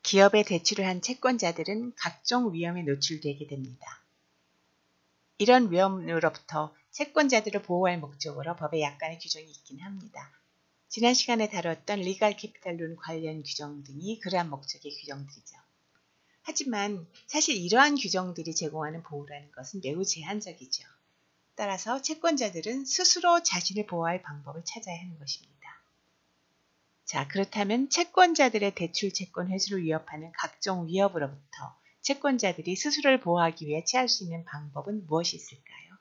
기업에 대출을 한 채권자들은 각종 위험에 노출되게 됩니다. 이런 위험으로부터 채권자들을 보호할 목적으로 법에 약간의 규정이 있긴 합니다. 지난 시간에 다뤘던 리갈 캐피탈론 관련 규정 등이 그러한 목적의 규정들이죠. 하지만 사실 이러한 규정들이 제공하는 보호라는 것은 매우 제한적이죠. 따라서 채권자들은 스스로 자신을 보호할 방법을 찾아야 하는 것입니다. 자, 그렇다면 채권자들의 대출 채권 회수를 위협하는 각종 위협으로부터 채권자들이 스스로를 보호하기 위해 취할 수 있는 방법은 무엇이 있을까요?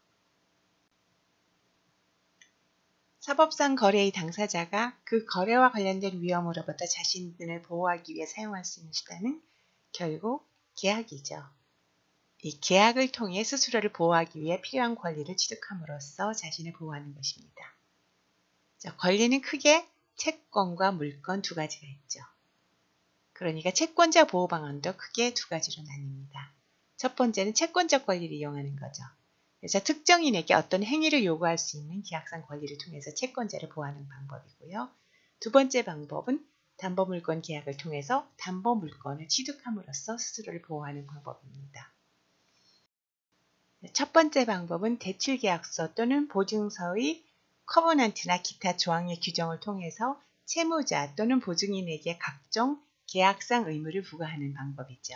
사법상 거래의 당사자가 그 거래와 관련된 위험으로부터 자신을 보호하기 위해 사용할 수 있는 수단은 결국 계약이죠. 이 계약을 통해 스스로를 보호하기 위해 필요한 권리를 취득함으로써 자신을 보호하는 것입니다. 자, 권리는 크게 채권과 물권 두 가지가 있죠. 그러니까 채권자 보호 방안도 크게 두 가지로 나뉩니다. 첫 번째는 채권적 권리를 이용하는 거죠. 그래서 특정인에게 어떤 행위를 요구할 수 있는 계약상 권리를 통해서 채권자를 보호하는 방법이고요. 두 번째 방법은 담보물권 계약을 통해서 담보물권을 취득함으로써 스스로를 보호하는 방법입니다. 첫 번째 방법은 대출계약서 또는 보증서의 커버넌트나 기타 조항의 규정을 통해서 채무자 또는 보증인에게 각종 계약상 의무를 부과하는 방법이죠.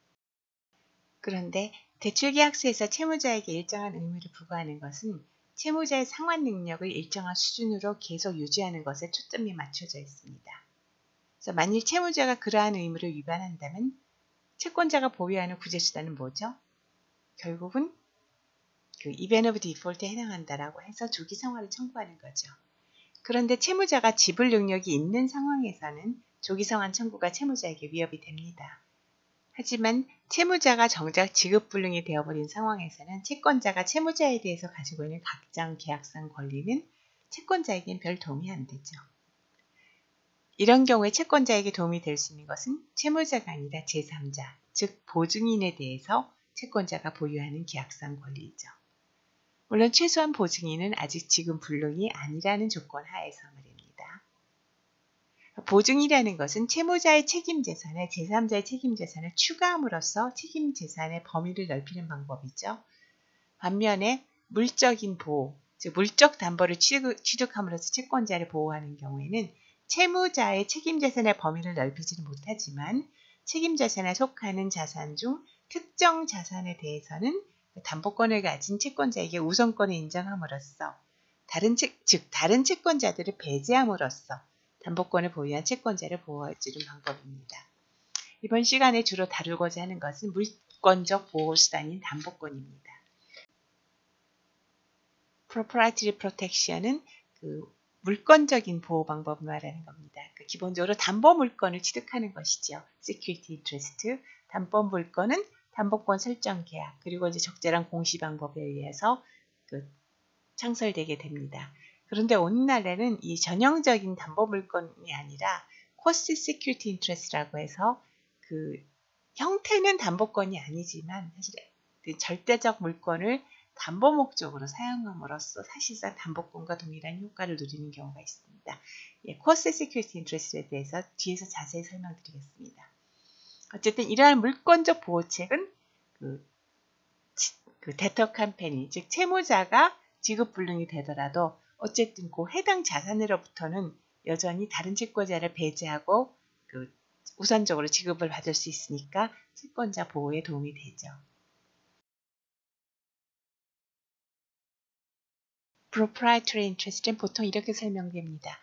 그런데 대출계약서에서 채무자에게 일정한 의무를 부과하는 것은 채무자의 상환 능력을 일정한 수준으로 계속 유지하는 것에 초점이 맞춰져 있습니다. 그래서 만일 채무자가 그러한 의무를 위반한다면 채권자가 보유하는 구제수단은 뭐죠? 결국은 그 event of default에 해당한다라고 해서 조기 상환을 청구하는 거죠. 그런데 채무자가 지불 능력이 있는 상황에서는 조기 상환 청구가 채무자에게 위협이 됩니다. 하지만 채무자가 정작 지급불능이 되어버린 상황에서는 채권자가 채무자에 대해서 가지고 있는 각종 계약상 권리는 채권자에겐 별 도움이 안 되죠. 이런 경우에 채권자에게 도움이 될 수 있는 것은 채무자가 아니라 제3자, 즉 보증인에 대해서 채권자가 보유하는 계약상 권리이죠. 물론 최소한 보증인은 아직 지금 불능이 아니라는 조건 하에서 말입니다. 보증이라는 것은 채무자의 책임재산에 제3자의 책임재산을 추가함으로써 책임재산의 범위를 넓히는 방법이죠. 반면에 물적인 보호, 즉 물적 담보를 취득함으로써 채권자를 보호하는 경우에는 채무자의 책임재산의 범위를 넓히지는 못하지만 책임재산에 속하는 자산 중 특정 자산에 대해서는 담보권을 가진 채권자에게 우선권을 인정함으로써 다른 채권자들을 배제함으로써 담보권을 보유한 채권자를 보호해주는 방법입니다. 이번 시간에 주로 다루고자 하는 것은 물권적 보호수단인 담보권입니다. Proprietary Protection은 그 물권적인 보호 방법을 말하는 겁니다. 기본적으로 담보물권을 취득하는 것이죠. Security Interest, 담보물권은 담보권 설정 계약, 그리고 이제 적절한 공시 방법에 의해서 창설되게 됩니다. 그런데 오늘날에는 이 전형적인 담보물권이 아니라 Cost Security Interest라고 해서 그 형태는 담보권이 아니지만 사실 그 절대적 물권을 담보 목적으로 사용함으로써 사실상 담보권과 동일한 효과를 누리는 경우가 있습니다. Cost Security Interest에 대해서 뒤에서 자세히 설명드리겠습니다. 어쨌든 이러한 물권적 보호책은 데터 컴퍼니, 즉 채무자가 지급불능이 되더라도 어쨌든 그 해당 자산으로부터는 여전히 다른 채권자를 배제하고 우선적으로 지급을 받을 수 있으니까 채권자 보호에 도움이 되죠. Proprietary Interest는 보통 이렇게 설명됩니다.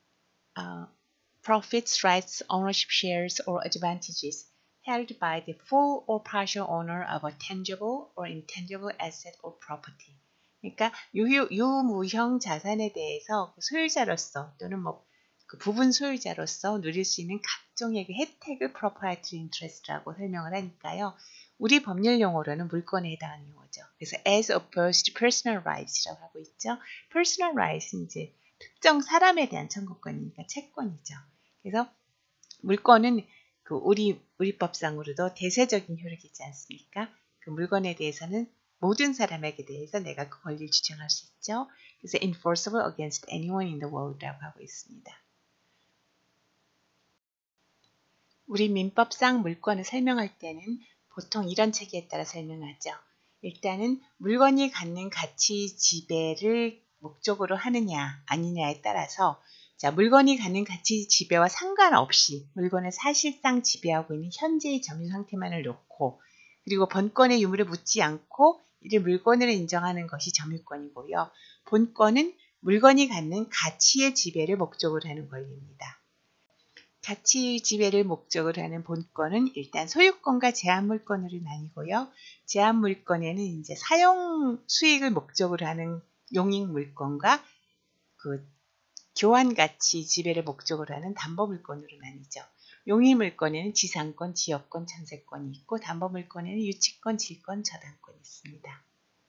Profits, rights, ownership shares or advantages held by the full or partial owner of a tangible or intangible asset or property. 그러니까 유무형 자산에 대해서 소유자로서 또는 부분 소유자로서 누릴 수 있는 각종의 혜택을 proprietary interest라고 설명을 하니까요. 우리 법률 용어로는 물권에 해당하는 용어죠. 그래서 as opposed to personal rights이라고 하고 있죠. personal rights는 이제 특정 사람에 대한 청구권이니까 채권이죠. 그래서 물권은 우리 법상으로도 대세적인 효력이 있지 않습니까? 그 물건에 대해서는 모든 사람에게 대해서 내가 그 권리를 주장할 수 있죠. 그래서 enforceable against anyone in the world라고 하고 있습니다. 우리 민법상 물건을 설명할 때는 보통 이런 체계에 따라 설명하죠. 일단은 물건이 갖는 가치 지배를 목적으로 하느냐 아니냐에 따라서 자, 물건이 갖는 가치 지배와 상관없이 물건을 사실상 지배하고 있는 현재의 점유 상태만을 놓고 그리고 본권의 유무를 묻지 않고 이를 물건으로 인정하는 것이 점유권이고요. 본권은 물건이 갖는 가치의 지배를 목적으로 하는 권리입니다. 가치 지배를 목적으로 하는 본권은 일단 소유권과 제한물권으로 나뉘고요. 제한물권에는 이제 사용 수익을 목적으로 하는 용익물권과 그 교환가치 지배를 목적으로 하는 담보물권으로 나뉘죠. 용익물권에는 지상권, 지역권, 전세권이 있고 담보물권에는 유치권, 질권, 저당권이 있습니다.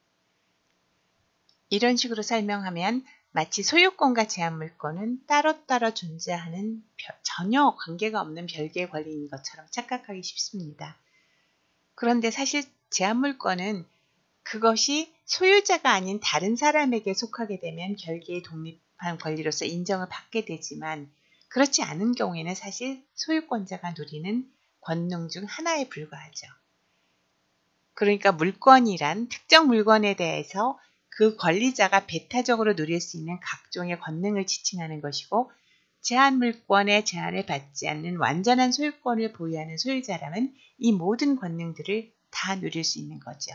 이런 식으로 설명하면 마치 소유권과 제한물권은 따로따로 존재하는 전혀 관계가 없는 별개의 권리인 것처럼 착각하기 쉽습니다. 그런데 사실 제한물권은 그것이 소유자가 아닌 다른 사람에게 속하게 되면 별개의 독립한 권리로서 인정을 받게 되지만 그렇지 않은 경우에는 사실 소유권자가 누리는 권능 중 하나에 불과하죠. 그러니까 물권이란 특정 물건에 대해서 그 권리자가 배타적으로 누릴 수 있는 각종의 권능을 지칭하는 것이고 제한물권의 제한을 받지 않는 완전한 소유권을 보유하는 소유자라면 이 모든 권능들을 다 누릴 수 있는 거죠.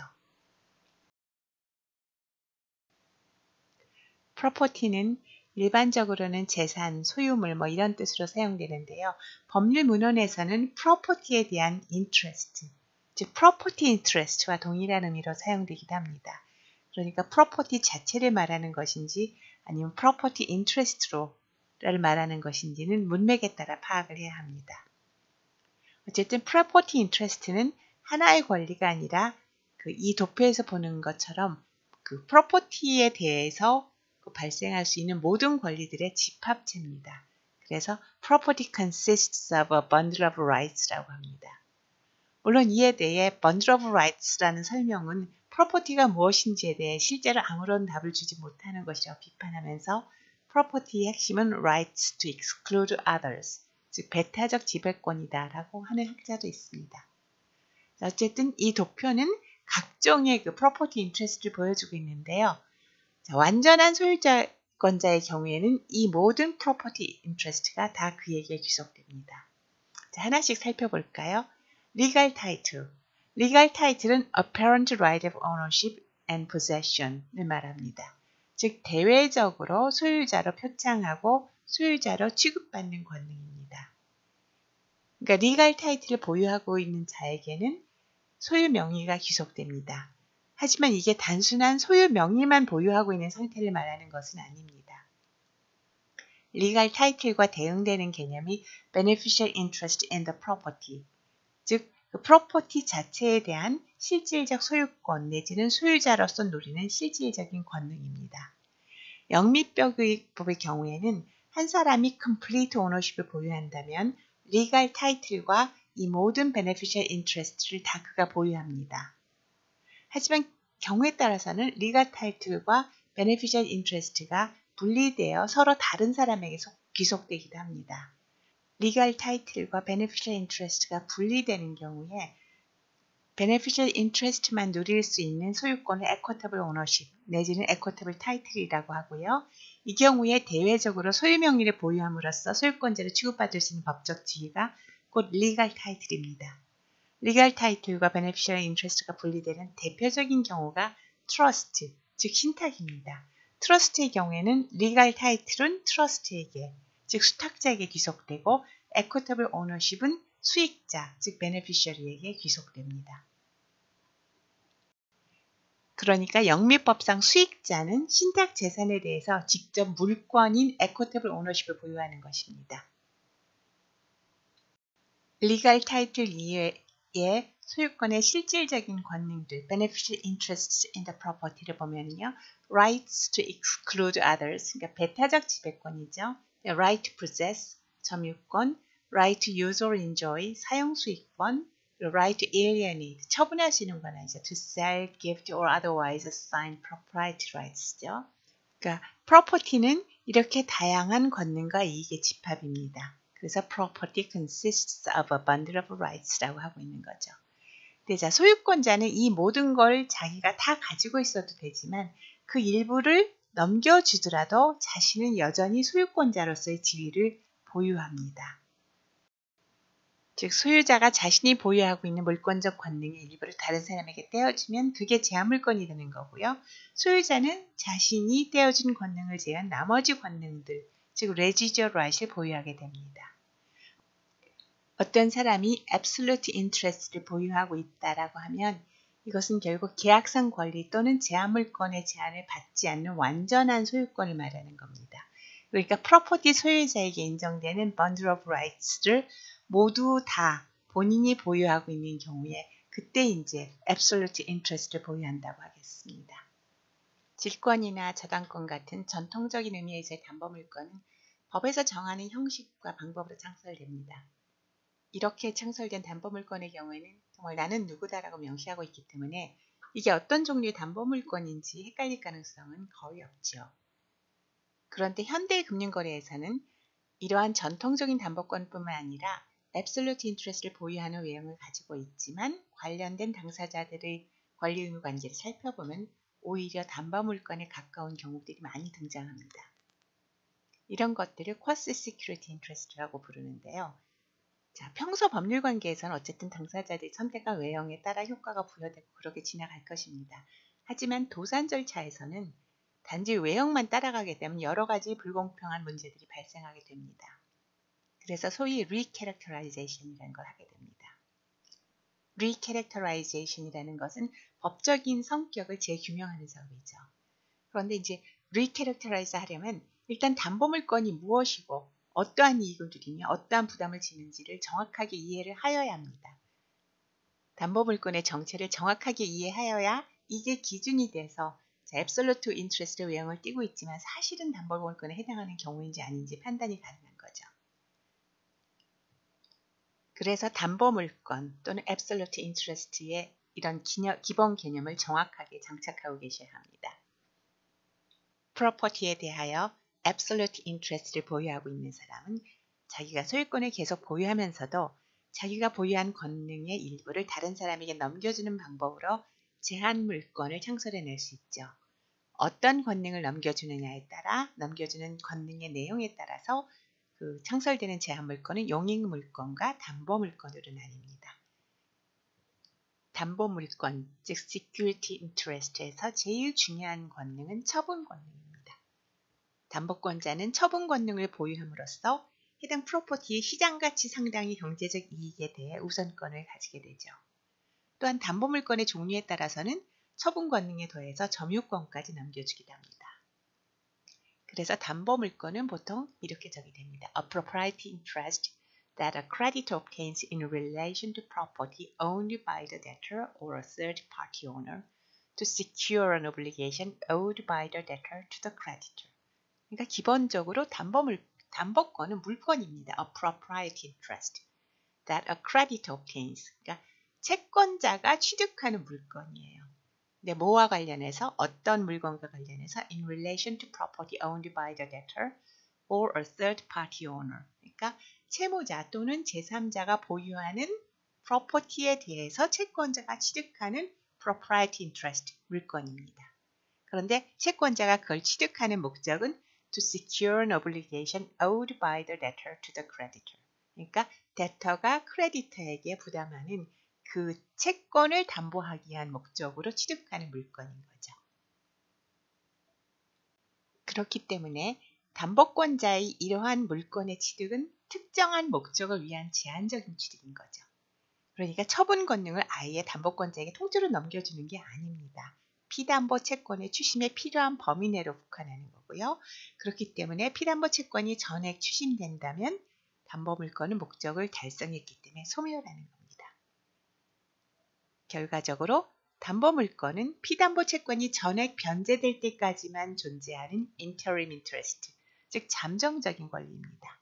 프로퍼티는 일반적으로는 재산, 소유물 이런 뜻으로 사용되는데요. 법률 문헌에서는 프로퍼티에 대한 interest, 즉 프로퍼티 인트레스트와 동일한 의미로 사용되기도 합니다. 그러니까 프로퍼티 자체를 말하는 것인지 아니면 프로퍼티 인트레스트를 말하는 것인지는 문맥에 따라 파악을 해야 합니다. 어쨌든 프로퍼티 인트레스트는 하나의 권리가 아니라 이 도표에서 보는 것처럼 그 프로퍼티에 대해서 발생할 수 있는 모든 권리들의 집합체입니다. 그래서 property consists of a bundle of rights라고 합니다. 물론 이에 대해 bundle of rights라는 설명은 프로퍼티가 무엇인지에 대해 실제로 아무런 답을 주지 못하는 것이라고 비판하면서 프로퍼티의 핵심은 rights to exclude others, 즉 배타적 지배권이다라고 하는 학자도 있습니다. 어쨌든 이 도표는 각종의 프로퍼티 인트레스트를 보여주고 있는데요. 자, 완전한 소유권자의 경우에는 이 모든 프로퍼티 인트레스트가 다 그에게 귀속됩니다. 자, 하나씩 살펴볼까요? Legal title. Legal title은 apparent right of ownership and possession을 말합니다. 즉, 대외적으로 소유자로 표창하고 소유자로 취급받는 권능입니다. 그러니까 legal title을 보유하고 있는 자에게는 소유 명의가 귀속됩니다. 하지만 이게 단순한 소유 명의만 보유하고 있는 상태를 말하는 것은 아닙니다. legal title과 대응되는 개념이 beneficial interest in the property, 즉 그 프로퍼티 자체에 대한 실질적 소유권 내지는 소유자로서 누리는 실질적인 권능입니다. 영미법의 경우에는 한 사람이 complete ownership을 보유한다면 legal title과 이 모든 beneficial interest를 다 그가 보유합니다. 하지만 경우에 따라서는 legal title과 beneficial interest가 분리되어 서로 다른 사람에게 귀속되기도 합니다. legal title과 beneficial interest가 분리되는 경우에 beneficial interest만 누릴 수 있는 소유권을 equitable ownership 내지는 equitable title이라고 하고요. 이 경우에 대외적으로 소유 명의를 보유함으로써 소유권자를 취급받을 수 있는 법적 지위가 곧 legal title입니다. legal title과 beneficial interest가 분리되는 대표적인 경우가 trust, 즉 신탁입니다. trust의 경우에는 legal title은 trust에게, 즉 수탁자에게 귀속되고 equitable ownership은 수익자, 즉 beneficiary에게 귀속됩니다. 그러니까 영미법상 수익자는 신탁 재산에 대해서 직접 물권인 equitable ownership을 보유하는 것입니다. legal title 이외에 소유권의 실질적인 권능들, beneficial interests in the property를 보면요. rights to exclude others, 그러니까 배타적 지배권이죠. right to possess, 점유권, right to use or enjoy, 사용 수익권, right to alienate, 처분할 수 있는 권한이죠. to sell, gift or otherwise assign propriety rights죠. 그러니까 property는 이렇게 다양한 권능과 이익의 집합입니다. 그래서 property consists of a bundle of rights라고 하고 있는 거죠. 근데 자, 소유권자는 이 모든 걸 자기가 다 가지고 있어도 되지만 그 일부를 넘겨주더라도 자신은 여전히 소유권자로서의 지위를 보유합니다. 즉 소유자가 자신이 보유하고 있는 물권적 권능의 일부를 다른 사람에게 떼어주면 그게 제한물권이 되는 거고요. 소유자는 자신이 떼어준 권능을 제한 나머지 권능들, 즉 residual right을 보유하게 됩니다. 어떤 사람이 absolute interest를 보유하고 있다라고 하면 이것은 결국 계약상 권리 또는 제한물권의 제한을 받지 않는 완전한 소유권을 말하는 겁니다. 그러니까 프로퍼티 소유자에게 인정되는 bundle of rights를 모두 다 본인이 보유하고 있는 경우에 그때 이제 absolute interest를 보유한다고 하겠습니다. 질권이나 저당권 같은 전통적인 의미에서의 담보물권은 법에서 정하는 형식과 방법으로 창설됩니다. 이렇게 창설된 담보물권의 경우에는 정말 나는 누구다라고 명시하고 있기 때문에 이게 어떤 종류의 담보물권인지 헷갈릴 가능성은 거의 없죠. 그런데 현대 금융거래에서는 이러한 전통적인 담보권뿐만 아니라 absolute interest를 보유하는 외형을 가지고 있지만 관련된 당사자들의 권리 의무 관계를 살펴보면 오히려 담보물권에 가까운 경우들이 많이 등장합니다. 이런 것들을 quasi security interest라고 부르는데요. 자, 평소 법률 관계에서는 어쨌든 당사자들의 선택과 외형에 따라 효과가 부여되고 그렇게 지나갈 것입니다. 하지만 도산 절차에서는 단지 외형만 따라가게 되면 여러 가지 불공평한 문제들이 발생하게 됩니다. 그래서 소위 recharacterization이라는 걸 하게 됩니다. recharacterization이라는 것은 법적인 성격을 재규명하는 작업이죠. 그런데 이제 recharacterize 하려면 일단 담보물권이 무엇이고 어떠한 이익을 누리며 어떠한 부담을 지는지를 정확하게 이해를 하여야 합니다. 담보물권의 정체를 정확하게 이해하여야 이게 기준이 돼서 absolute interest 외형을 띠고 있지만 사실은 담보물권에 해당하는 경우인지 아닌지 판단이 가능한 거죠. 그래서 담보물권 또는 absolute interest의 이런 기본 개념을 정확하게 장착하고 계셔야 합니다. 프로퍼티에 대하여 absolute interest를 보유하고 있는 사람은 자기가 소유권을 계속 보유하면서도 자기가 보유한 권능의 일부를 다른 사람에게 넘겨주는 방법으로 제한물권을 창설해낼 수 있죠. 어떤 권능을 넘겨주느냐에 따라 넘겨주는 권능의 내용에 따라서 그 창설되는 제한물권은 용익물권과 담보물권으로 나뉩니다. 담보물권, 즉 security interest에서 제일 중요한 권능은 처분 권능입니다. 담보권자는 처분 권능을 보유함으로써 해당 프로퍼티의 시장가치 상당히 경제적 이익에 대해 우선권을 가지게 되죠. 또한 담보물권의 종류에 따라서는 처분 권능에 더해서 점유권까지 넘겨주기도 합니다. 그래서 담보물권은 보통 이렇게 적이 됩니다. A propriety interest that a creditor obtains in relation to property owned by the debtor or a third party owner to secure an obligation owed by the debtor to the creditor. 그러니까 기본적으로 담보권은 물권입니다. A propriety interest that a creditor obtains. 그러니까 채권자가 취득하는 물건이에요. 근데 뭐와 관련해서 어떤 물건과 관련해서 in relation to property owned by the debtor or a third party owner. 그러니까 채무자 또는 제3자가 보유하는 프로퍼티에 대해서 채권자가 취득하는 propriety interest 물건입니다. 그런데 채권자가 그걸 취득하는 목적은 to secure an obligation owed by the debtor to the creditor. 그러니까 debtor가 크레디터에게 부담하는 그 채권을 담보하기 위한 목적으로 취득하는 물건인 거죠. 그렇기 때문에 담보권자의 이러한 물건의 취득은 특정한 목적을 위한 제한적인 취득인 거죠. 그러니까 처분 권능을 아예 담보권자에게 통째로 넘겨주는 게 아닙니다. 피담보 채권의 추심에 필요한 범위 내로 국한하는 거고요. 그렇기 때문에 피담보 채권이 전액 추심된다면 담보물권은 목적을 달성했기 때문에 소멸하는 겁니다. 결과적으로 담보물권은 피담보 채권이 전액 변제될 때까지만 존재하는 interim interest, 즉 잠정적인 권리입니다.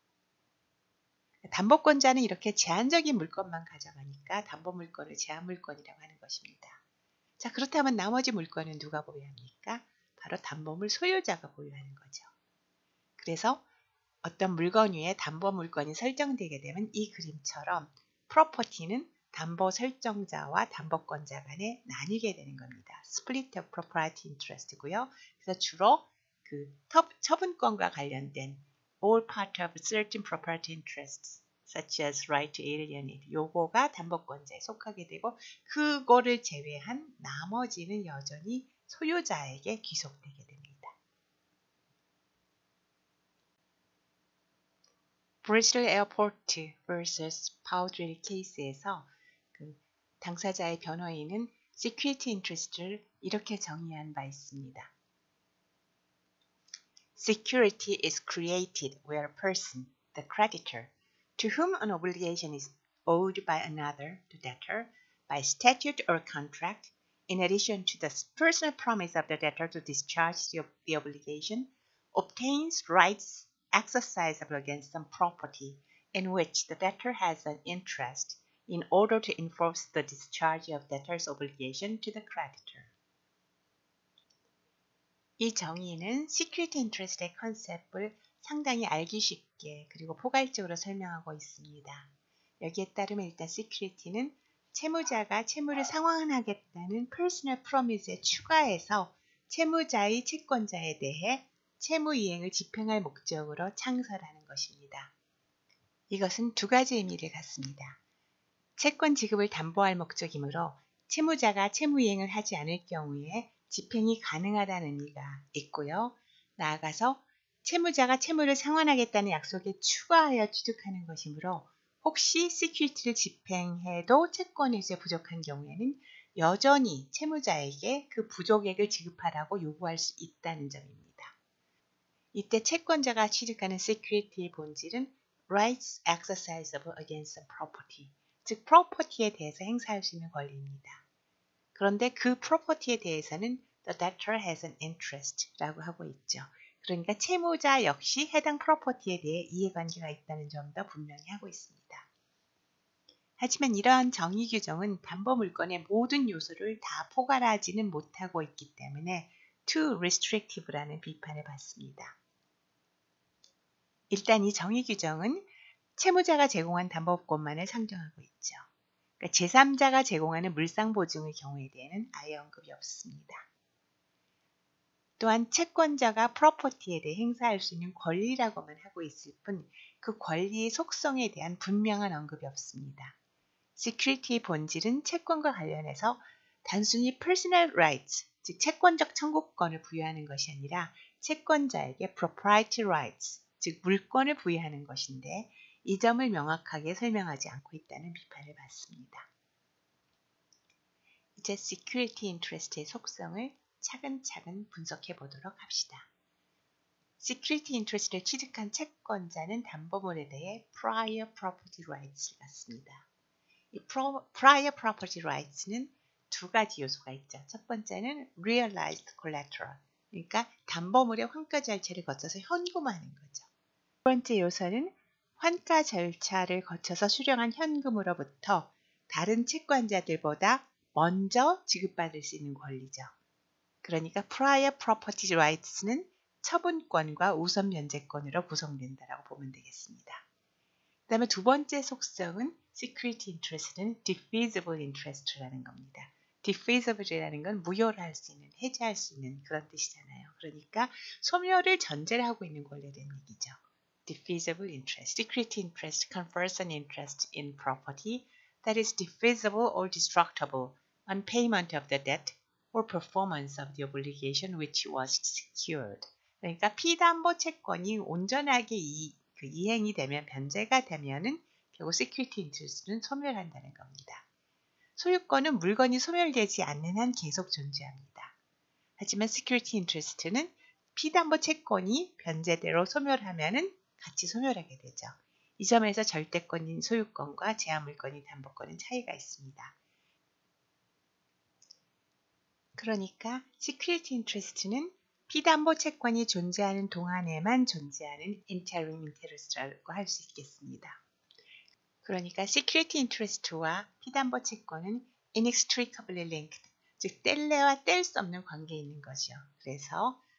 담보권자는 이렇게 제한적인 물건만 가져가니까 담보물권을 제한물권이라고 하는 것입니다. 자, 그렇다면 나머지 물건은 누가 보유합니까? 바로 담보물 소유자가 보유하는 거죠. 그래서 어떤 물건 위에 담보 물건이 설정되게 되면 이 그림처럼 프로퍼티는 담보 설정자와 담보권자 간에 나뉘게 되는 겁니다. Split of Propriety Interest고요. 그래서 주로 그 처분권과 관련된 all part of certain property interests such as right to alienate 요거가 담보권자에 속하게 되고 그거를 제외한 나머지는 여전히 소유자에게 귀속되게 됩니다. 브리스톨 에어포트 vs 파우드릴 케이스에서 그 당사자의 변호인은 security interest를 이렇게 정의한 바 있습니다. Security is created where a person, the creditor, to whom an obligation is owed by another, the debtor, by statute or contract, in addition to the personal promise of the debtor to discharge the obligation, obtains rights exercisable against some property in which the debtor has an interest in order to enforce the discharge of debtor's obligation to the creditor. 이 정의는 시큐리티 인트레스트의 컨셉을 상당히 알기 쉽게 그리고 포괄적으로 설명하고 있습니다. 여기에 따르면 일단 시큐리티는 채무자가 채무를 상환하겠다는 personal promise에 추가해서 채무자의 채권자에 대해 채무 이행을 집행할 목적으로 창설하는 것입니다. 이것은 두 가지 의미를 갖습니다. 채권 지급을 담보할 목적이므로 채무자가 채무 이행을 하지 않을 경우에 집행이 가능하다는 의미가 있고요. 나아가서 채무자가 채무를 상환하겠다는 약속에 추가하여 취득하는 것이므로 혹시 시큐리티를 집행해도 채권에서 부족한 경우에는 여전히 채무자에게 그 부족액을 지급하라고 요구할 수 있다는 점입니다. 이때 채권자가 취득하는 시큐리티의 본질은 rights exercisable against some property, 즉 프로퍼티에 대해서 행사할 수 있는 권리입니다. 그런데 그 프로퍼티에 대해서는 the debtor has an interest라고 하고 있죠. 그러니까 채무자 역시 해당 프로퍼티에 대해 이해관계가 있다는 점도 분명히 하고 있습니다. 하지만 이러한 정의 규정은 담보 물건의 모든 요소를 다 포괄하지는 못하고 있기 때문에 too restrictive라는 비판을 받습니다. 일단 이 정의 규정은 채무자가 제공한 담보권만을 상정하고 있죠. 그러니까 제3자가 제공하는 물상보증의 경우에 대해는 아예 언급이 없습니다. 또한 채권자가 프로퍼티에 대해 행사할 수 있는 권리라고만 하고 있을 뿐 그 권리의 속성에 대한 분명한 언급이 없습니다. 시큐리티의 본질은 채권과 관련해서 단순히 personal rights, 즉 채권적 청구권을 부여하는 것이 아니라 채권자에게 proprietary rights, 즉 물권을 부여하는 것인데 이 점을 명확하게 설명하지 않고 있다는 비판을 받습니다. 이제 security interest의 속성을 차근차근 분석해 보도록 합시다. security interest를 취득한 채권자는 담보물에 대해 prior property rights를 갖습니다. 이 prior property rights는 두 가지 요소가 있죠. 첫 번째는 realized collateral, 그러니까 담보물의 환가 절차를 거쳐서 현금화하는 거죠. 두 번째 요소는 환가 절차를 거쳐서 수령한 현금으로부터 다른 채권자들보다 먼저 지급받을 수 있는 권리죠. 그러니까 prior property rights는 처분권과 우선 면제권으로 구성된다라고 보면 되겠습니다. 그 다음에 두 번째 속성은 security interest는 defeasible interest라는 겁니다. defeasible이라는 건 무효를 할 수 있는, 해지할 수 있는 그런 뜻이잖아요. 그러니까 소멸을 전제를 하고 있는 권리에 대한 얘기죠. defeasible interest. Security interest confers an interest in property that is defeasible or destructible on payment of the debt or performance of the obligation which was secured. 그러니까 피담보 채권이 온전하게 이행이 되면 변제가 되면은 결국 security interest는 소멸한다는 겁니다. 소유권은 물건이 소멸되지 않는 한 계속 존재합니다. 하지만 security interest는 피담보 채권이 변제대로 소멸하면은 같이 소멸하게 되죠. 이 점에서 절대권인 소유권과 제한물권인 담보권은 차이가 있습니다. 그러니까 security interest는 피담보 채권이 존재하는 동안에만 존재하는 interim interest라고 할 수 있겠습니다. 그러니까 security interest와 피담보 채권은 inextricably linked, 즉 뗄래야 뗄 수 없는 관계에 있는 거죠. 그래서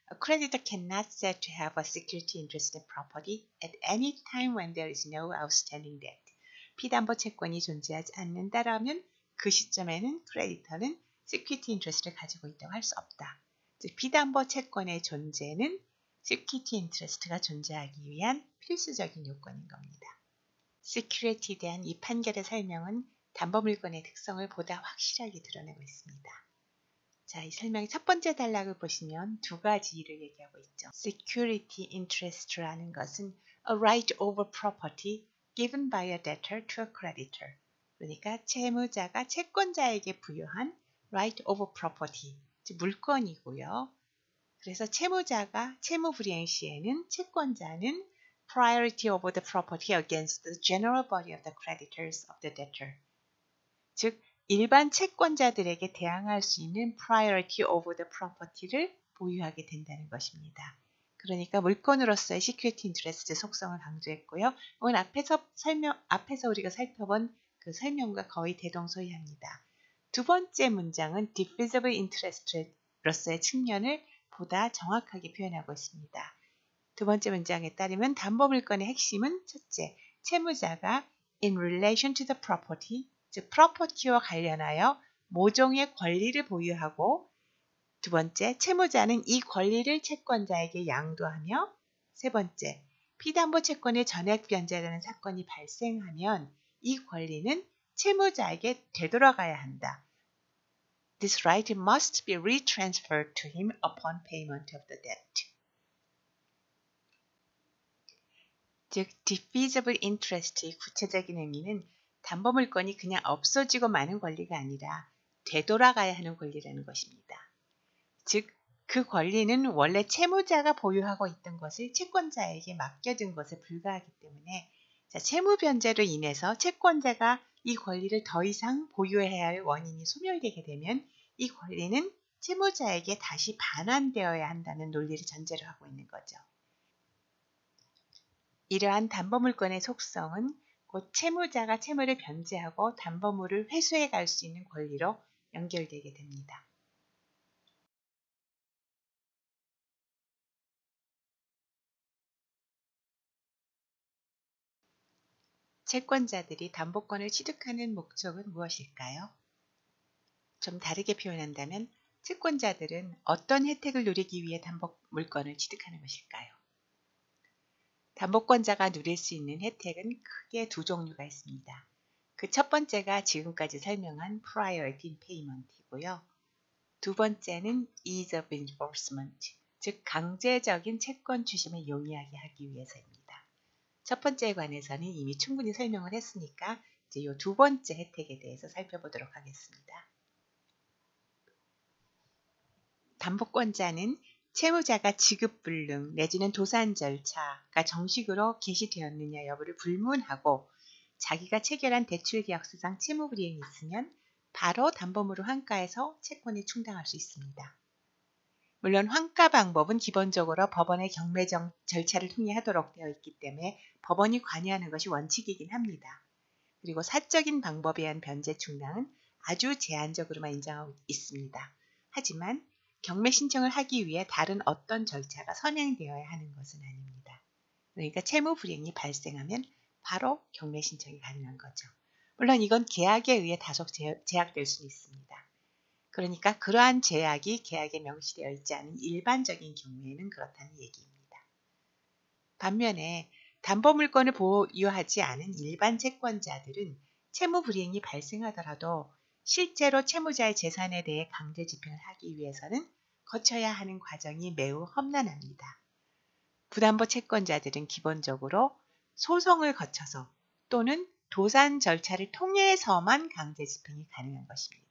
A creditor cannot said to have a security interest in property at any time when there is no outstanding debt. 피담보 채권이 존재하지 않는다라면 그 시점에는 크레디터는 시큐리티 인트레스트를 가지고 있다고 할 수 없다. 즉 피담보 채권의 존재는 시큐리티 인트레스트가 존재하기 위한 필수적인 요건인 겁니다. 시큐리티에 대한 이 판결의 설명은 담보물건의 특성을 보다 확실하게 드러내고 있습니다. 자, 이 설명의 첫 번째 단락을 보시면 두 가지를 얘기하고 있죠. Security interest라는 것은 a right over property given by a debtor to a creditor. 그러니까 채무자가 채권자에게 부여한 right over property, 즉 물건이고요. 그래서 채무자가 채무 불이행 시에는 채권자는 priority over the property against the general body of the creditors of the debtor. 즉 일반 채권자들에게 대항할 수 있는 priority over the property를 보유하게 된다는 것입니다. 그러니까 물건으로서의 security interest 속성을 강조했고요. 이건 앞에서 우리가 살펴본 그 설명과 거의 대동소이합니다. 두 번째 문장은 divisible interest로서의 측면을 보다 정확하게 표현하고 있습니다. 두 번째 문장에 따르면 담보물건의 핵심은 첫째, 채무자가 in relation to the property, 즉 프로퍼티와 관련하여 모종의 권리를 보유하고 두 번째, 채무자는 이 권리를 채권자에게 양도하며 세 번째, 피담보 채권의 전액 변제라는 사건이 발생하면 이 권리는 채무자에게 되돌아가야 한다. This right must be retransferred to him upon payment of the debt. 즉, divisible interest의 구체적인 의미는 담보물건이 그냥 없어지고 마는 권리가 아니라 되돌아가야 하는 권리라는 것입니다. 즉, 그 권리는 원래 채무자가 보유하고 있던 것을 채권자에게 맡겨둔 것에 불과하기 때문에 채무 변제로 인해서 채권자가 이 권리를 더 이상 보유해야 할 원인이 소멸되게 되면 이 권리는 채무자에게 다시 반환되어야 한다는 논리를 전제로 하고 있는 거죠. 이러한 담보물건의 속성은 곧 채무자가 채무를 변제하고 담보물을 회수해 갈 수 있는 권리로 연결되게 됩니다. 채권자들이 담보권을 취득하는 목적은 무엇일까요? 좀 다르게 표현한다면 채권자들은 어떤 혜택을 누리기 위해 담보물건을 취득하는 것일까요? 담보권자가 누릴 수 있는 혜택은 크게 두 종류가 있습니다. 그 첫 번째가 지금까지 설명한 priority in payment이고요. 두 번째는 ease of enforcement, 즉 강제적인 채권 추심을 용이하게 하기 위해서입니다. 첫 번째에 관해서는 이미 충분히 설명을 했으니까 이제 이 두 번째 혜택에 대해서 살펴보도록 하겠습니다. 담보권자는 채무자가 지급불능 내지는 도산 절차가 정식으로 개시되었느냐 여부를 불문하고 자기가 체결한 대출계약서상 채무불이행이 있으면 바로 담보물을 환가해서 채권을 충당할 수 있습니다. 물론 환가 방법은 기본적으로 법원의 경매 절차를 통해 하도록 되어 있기 때문에 법원이 관여하는 것이 원칙이긴 합니다. 그리고 사적인 방법에 의한 변제 충당은 아주 제한적으로만 인정하고 있습니다. 하지만 경매 신청을 하기 위해 다른 어떤 절차가 선행되어야 하는 것은 아닙니다. 그러니까 채무 불이행이 발생하면 바로 경매 신청이 가능한 거죠. 물론 이건 계약에 의해 다소 제약될 수 있습니다. 그러니까 그러한 제약이 계약에 명시되어 있지 않은 일반적인 경우에는 그렇다는 얘기입니다. 반면에 담보물건을 보유하지 않은 일반 채권자들은 채무 불이행이 발생하더라도 실제로 채무자의 재산에 대해 강제 집행을 하기 위해서는 거쳐야 하는 과정이 매우 험난합니다. 부담보 채권자들은 기본적으로 소송을 거쳐서 또는 도산 절차를 통해서만 강제 집행이 가능한 것입니다.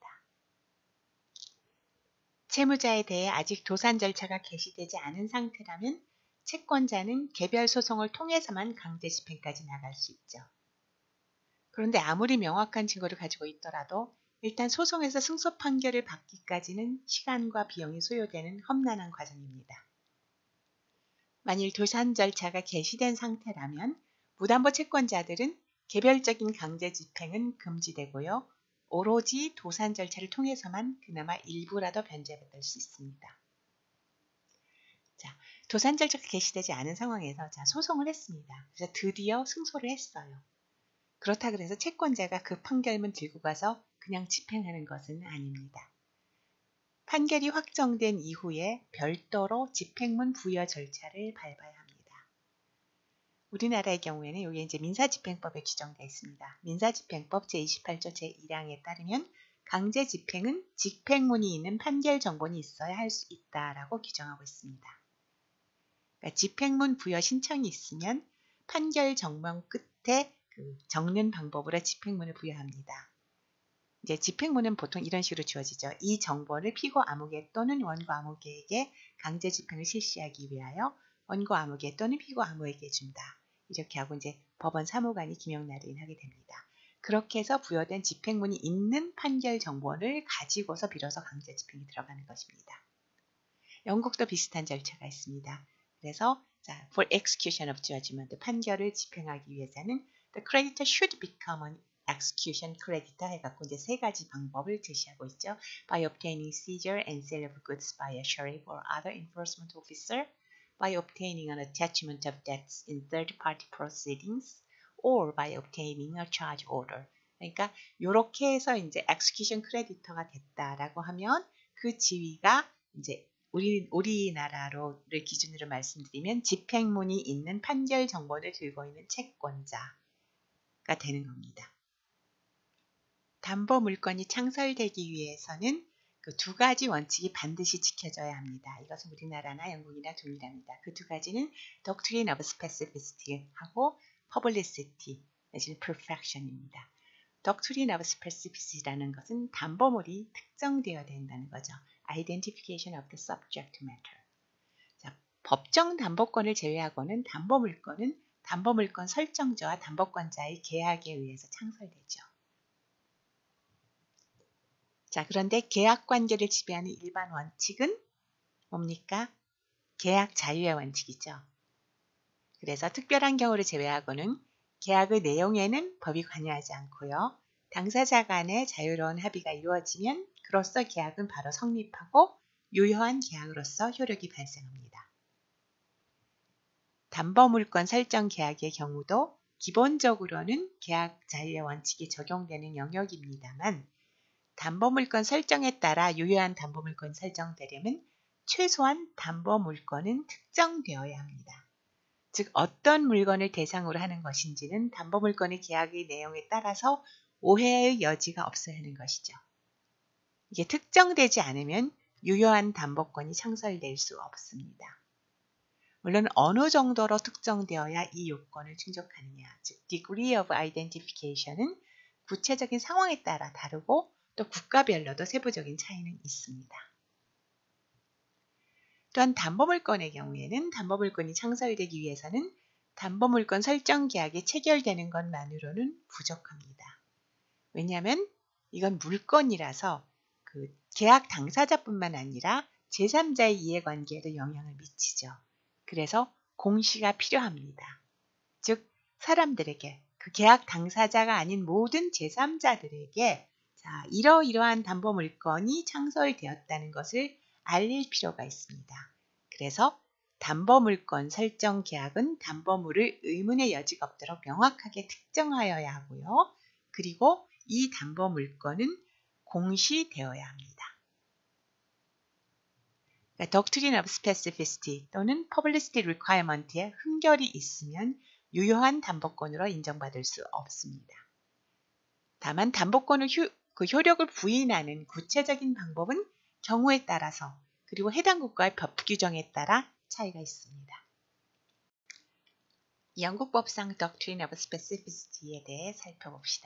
채무자에 대해 아직 도산 절차가 개시되지 않은 상태라면 채권자는 개별 소송을 통해서만 강제 집행까지 나갈 수 있죠. 그런데 아무리 명확한 증거를 가지고 있더라도 일단 소송에서 승소 판결을 받기까지는 시간과 비용이 소요되는 험난한 과정입니다. 만일 도산 절차가 개시된 상태라면 무담보 채권자들은 개별적인 강제 집행은 금지되고요. 오로지 도산 절차를 통해서만 그나마 일부라도 변제받을 수 있습니다. 자, 도산 절차가 개시되지 않은 상황에서 소송을 했습니다. 그래서 드디어 승소를 했어요. 그렇다 그래서 채권자가 그 판결문 들고 가서 그냥 집행하는 것은 아닙니다. 판결이 확정된 이후에 별도로 집행문 부여 절차를 밟아야 합니다. 우리나라의 경우에는 여기 이제 민사집행법에 규정되어 있습니다. 민사집행법 제28조 제1항에 따르면 강제 집행은 집행문이 있는 판결 정본이 있어야 할 수 있다라고 규정하고 있습니다. 그러니까 집행문 부여 신청이 있으면 판결 정문 끝에 적는 방법으로 집행문을 부여합니다. 이제 집행문은 보통 이런 식으로 주어지죠. 이 정보를 피고 아무개 또는 원고 아무개에게 강제 집행을 실시하기 위하여 원고 아무개 또는 피고 아무에게 준다. 이렇게 하고 이제 법원 사무관이 기명날인하게 됩니다. 그렇게 해서 부여된 집행문이 있는 판결 정보를 가지고서 비로소 강제 집행이 들어가는 것입니다. 영국도 비슷한 절차가 있습니다. 그래서 for execution of judgment, 판결을 집행하기 위해서는 the creditor should become an execution creditor 해갖고 이제 세 가지 방법을 제시하고 있죠. By obtaining seizure and sale of goods by a sheriff or other enforcement officer, by obtaining an attachment of debts in third-party proceedings, or by obtaining a charge order. 그러니까 이렇게 해서 이제 execution creditor가 됐다라고 하면 그 지위가 이제 우리나라를 기준으로 말씀드리면 집행문이 있는 판결 정보를 들고 있는 채권자가 되는 겁니다. 담보 물건이 창설되기 위해서는 그 두 가지 원칙이 반드시 지켜져야 합니다. 이것은 우리나라나 영국이나 동일합니다. 그 두 가지는 Doctrine of Specificity하고 Publicity 내지는 Perfection입니다. Doctrine of Specificity라는 것은 담보물이 특정되어야 된다는 거죠. Identification of the subject matter. 자, 법정 담보권을 제외하고는 담보물건은 담보물건 설정자와 담보권자의 계약에 의해서 창설되죠. 자, 그런데 계약 관계를 지배하는 일반 원칙은 뭡니까? 계약 자유의 원칙이죠. 그래서 특별한 경우를 제외하고는 계약의 내용에는 법이 관여하지 않고요. 당사자 간의 자유로운 합의가 이루어지면 그로써 계약은 바로 성립하고 유효한 계약으로서 효력이 발생합니다. 담보물건 설정 계약의 경우도 기본적으로는 계약 자유의 원칙이 적용되는 영역입니다만 담보물건 설정에 따라 유효한 담보물건이 설정되려면 최소한 담보물건은 특정되어야 합니다. 즉 어떤 물건을 대상으로 하는 것인지는 담보물건의 계약의 내용에 따라서 오해의 여지가 없어야 하는 것이죠. 이게 특정되지 않으면 유효한 담보권이 창설될 수 없습니다. 물론 어느 정도로 특정되어야 이 요건을 충족하느냐, 즉 degree of identification은 구체적인 상황에 따라 다르고 또 국가별로도 세부적인 차이는 있습니다. 또한 담보물건의 경우에는 담보물건이 창설되기 위해서는 담보물건 설정 계약이 체결되는 것만으로는 부족합니다. 왜냐하면 이건 물건이라서 그 계약 당사자뿐만 아니라 제3자의 이해관계에도 영향을 미치죠. 그래서 공시가 필요합니다. 즉 사람들에게 그 계약 당사자가 아닌 모든 제3자들에게 이러이러한 담보물건이 창설되었다는 것을 알릴 필요가 있습니다. 그래서 담보물건 설정 계약은 담보물을 의문의 여지가 없도록 명확하게 특정하여야 하고요. 그리고 이 담보물건은 공시되어야 합니다. 그러니까 Doctrine of Specificity 또는 Publicity Requirement에 흠결이 있으면 유효한 담보권으로 인정받을 수 없습니다. 다만 담보권을 그 효력을 부인하는 구체적인 방법은 경우에 따라서 그리고 해당 국가의 법 규정에 따라 차이가 있습니다. 영국 법상 Doctrine of Specificity에 대해 살펴봅시다.